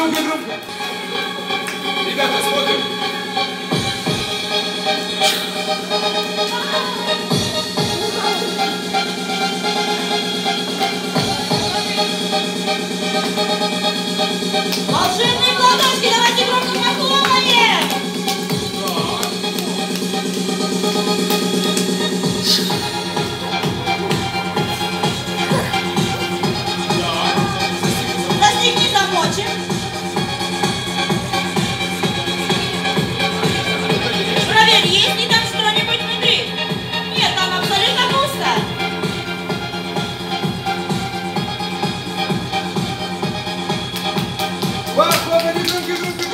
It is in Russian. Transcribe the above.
громко. Ребята, смотрим. Волшебные ладошки, давайте громко похлопаем! Застегни замочек. Проверь, есть ли там что-нибудь внутри? Нет, там абсолютно пусто. Хлопайте громко.